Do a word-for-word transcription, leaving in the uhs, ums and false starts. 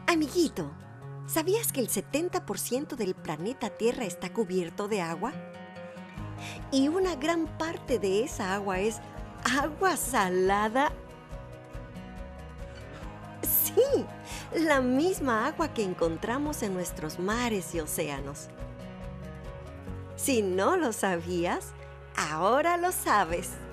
Amiguito, ¿sabías que el setenta por ciento del planeta Tierra está cubierto de agua? Y una gran parte de esa agua es agua salada. Sí, la misma agua que encontramos en nuestros mares y océanos. Si no lo sabías, ahora lo sabes.